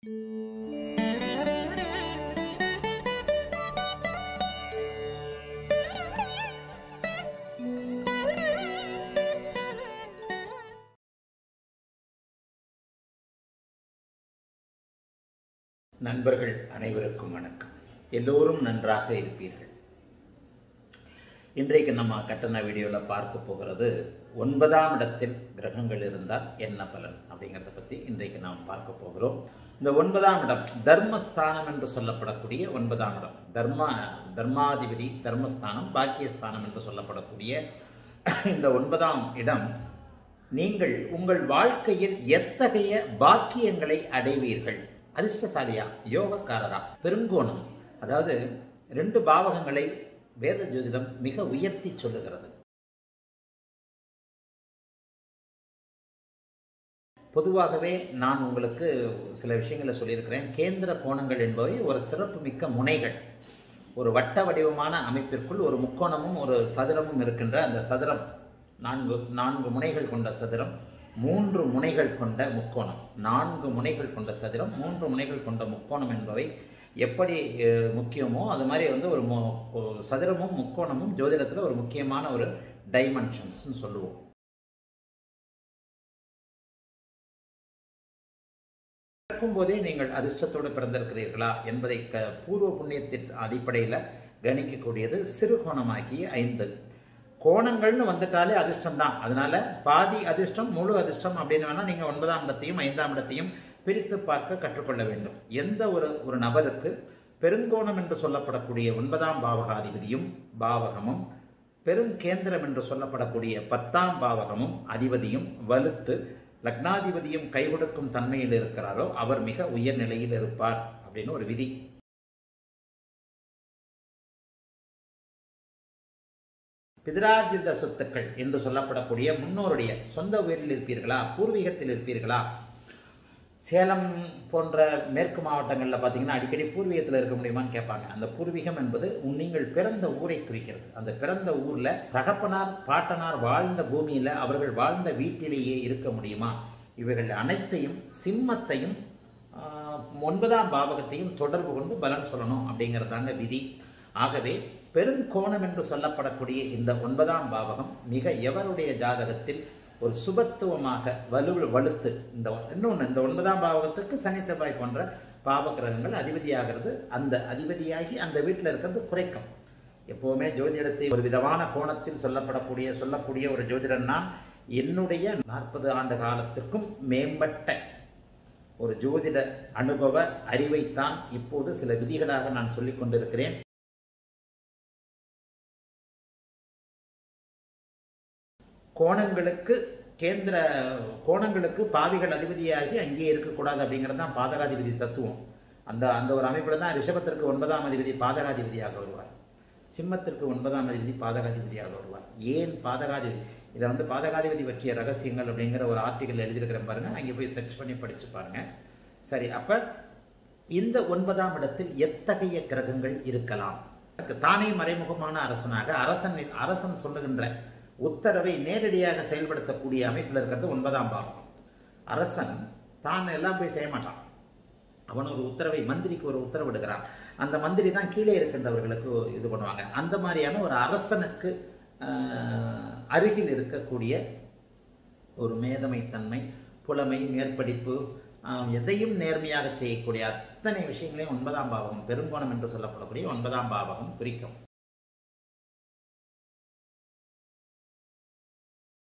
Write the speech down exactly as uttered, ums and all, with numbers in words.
நண்பர்கள் அனைவருக்கும் வணக்கம். எல்லோரும் நன்றாக இருப்பீர்கள். இன்றைக்கு நம்ம கட்டண வீடியோவில் பார்க்க போகிறது ஒன்பதாம் இடத்தில் கிரகங்கள் இருந்தால் என்ன பலன் அப்படிங்கிறத பற்றி இன்றைக்கு நாம் பார்க்க போகிறோம். இந்த ஒன்பதாம் இடம் தர்மஸ்தானம் என்று சொல்லப்படக்கூடிய ஒன்பதாம் இடம், தர்ம தர்மாதிபதி தர்மஸ்தானம், பாக்கியஸ்தானம் என்று சொல்லப்படக்கூடிய இந்த ஒன்பதாம் இடம் நீங்கள் உங்கள் வாழ்க்கையில் எத்தகைய பாக்கியங்களை அடைவீர்கள், அதிர்ஷ்டசாலியா, யோகக்காரரா, பெருங்கோணம், அதாவது ரெண்டு பாவகங்களை வேத ஜோதிடம் மிக உயர்த்தி சொல்லுகிறது. பொதுவாகவே நான் உங்களுக்கு சில விஷயங்களை சொல்லியிருக்கிறேன். கேந்திர கோணங்கள் என்பவை ஒரு சிறப்பு மிக்க முனைகள். ஒரு வட்ட வடிவமான அமைப்பிற்குள் ஒரு முக்கோணமும் ஒரு சதுரமும் இருக்கின்ற அந்த சதுரம், நான்கு நான்கு முனைகள் கொண்ட சதுரம், மூன்று முனைகள் கொண்ட முக்கோணம், நான்கு முனைகள் கொண்ட சதுரம், மூன்று முனைகள் கொண்ட முக்கோணம் என்பவை எப்படி முக்கியமோ அது மாதிரி வந்து ஒரு சதுரமும் முக்கோணமும் ஜோதிடத்தில் ஒரு முக்கியமான ஒரு டைமென்ஷன்ஸ்ன்னு சொல்லுவோம். பிறக்கும் போதே நீங்கள் அதிர்ஷ்டத்தோடு பிறந்திருக்கிறீர்களா என்பதை க பூர்வ புண்ணியத்தின் அடிப்படையில் கணிக்கக்கூடியது சிறு கோணமாகிய ஐந்து. கோணங்கள்னு வந்துட்டாலே அதிர்ஷ்டம் தான். அதனால பாதி அதிர்ஷ்டம் முழு அதிர்ஷ்டம் அப்படின்னு வேணா நீங்க ஒன்பதாம் இடத்தையும் ஐந்தாம் இடத்தையும் பிரித்து பார்க்க கற்றுக்கொள்ள வேண்டும். எந்த ஒரு ஒரு நபருக்கு பெருங்கோணம் என்று சொல்லப்படக்கூடிய ஒன்பதாம் பாவகாதிபதியும் பாவகமும், பெருங்கேந்திரம் என்று சொல்லப்படக்கூடிய பத்தாம் பாவகமும் அதிபதியும் வலுத்து லக்னாதிபதியும் கை கொடுக்கும் தன்மையில் இருக்கிறாரோ அவர் மிக உயர்நிலையில் இருப்பார் அப்படின்னு ஒரு விதி. பிதராஜித சொத்துக்கள் என்று சொல்லப்படக்கூடிய முன்னோருடைய சொந்த ஊரில் இருப்பீர்களா, பூர்வீகத்தில் இருப்பீர்களா? சேலம் போன்ற மேற்கு மாவட்டங்களில் பார்த்தீங்கன்னா அடிக்கடி பூர்வீகத்தில் இருக்க முடியுமான்னு கேட்பாங்க. அந்த பூர்வீகம் என்பது நீங்கள் பிறந்த ஊரை குறிக்கிறது. அந்த பிறந்த ஊரில் தகப்பனார் பாட்டனார் வாழ்ந்த பூமியில் அவர்கள் வாழ்ந்த வீட்டிலேயே இருக்க முடியுமா? இவைகள் அனைத்தையும் சிம்மத்தையும் ஒன்பதாம் பாவகத்தையும் தொடர்பு கொண்டு பலன் சொல்லணும் அப்படிங்கிறதாங்க விதி. ஆகவே பெருங்கோணம் என்று சொல்லப்படக்கூடிய இந்த ஒன்பதாம் பாவகம் மிக எவருடைய ஜாதகத்தில் ஒரு சுபத்துவமாக வலு வலுத்து இந்த இன்னொன்று இந்த ஒன்பதாம் பாவகத்துக்கு சனி செவ்வாய் போன்ற பாவகிரகங்கள் அதிபதியாகிறது. அந்த அதிபதியாகி அந்த வீட்டில் இருக்கிறது குறைக்கும். எப்போவுமே ஜோதிடத்தை ஒரு விதமான கோணத்தில் சொல்லப்படக்கூடிய சொல்லக்கூடிய ஒரு ஜோதிடன்னா என்னுடைய நாற்பது ஆண்டு காலத்திற்கும் மேம்பட்ட ஒரு ஜோதிட அனுபவ அறிவைத்தான் இப்போது சில விதிகளாக நான் சொல்லிக் கொண்டிருக்கிறேன். கோணங்களுக்கு கேந்திர கோணங்களுக்கு பாவிகள் அதிபதியாகி அங்கே இருக்கக்கூடாது அப்படிங்கிறது தான் பாதகாதிபதி தத்துவம். அந்த அந்த ஒரு அமைப்பில் தான் ரிஷபத்திற்கு ஒன்பதாம் அதிபதி பாதகாதிபதியாக வருவார், சிம்மத்திற்கு ஒன்பதாம் அதிபதி பாதகாதிபதியாக வருவார். ஏன் பாதகாதிபதி? இதை வந்து பாதகாதிபதி பற்றிய ரகசியங்கள் அப்படிங்கிற ஒரு ஆர்டிகல் எழுதியிருக்கிறேன் பாருங்க, அங்கே போய் சர்ச் பண்ணி படிச்சு பாருங்க. சரி, அப்ப இந்த ஒன்பதாம் இடத்தில் எத்தகைய கிரகங்கள் இருக்கலாம்? தானே மறைமுகமான அரசனாக அரசன் அரசன் சொல்லுகின்ற உத்தரவை நேரடியாக செயல்படுத்தக்கூடிய அமைப்பில் இருக்கிறது ஒன்பதாம் பாவம். அரசன் தான் எல்லாம் போய் செய்ய மாட்டான். அவன் ஒரு உத்தரவை, மந்திரிக்கு ஒரு உத்தரவிடுகிறான், அந்த மந்திரி தான் கீழே இருக்கின்றவர்களுக்கு இது பண்ணுவாங்க. அந்த மாதிரியான ஒரு அரசனுக்கு அருகில் இருக்கக்கூடிய ஒரு மேதமைத்தன்மை, புலமை, மேற்படிப்பு, எதையும் நேர்மையாக செய்யக்கூடிய அத்தனை விஷயங்களையும் ஒன்பதாம் பாவகம், பெருங்கோணம் என்று சொல்லப்படக்கூடிய ஒன்பதாம் பாவகம் குறிக்கும்.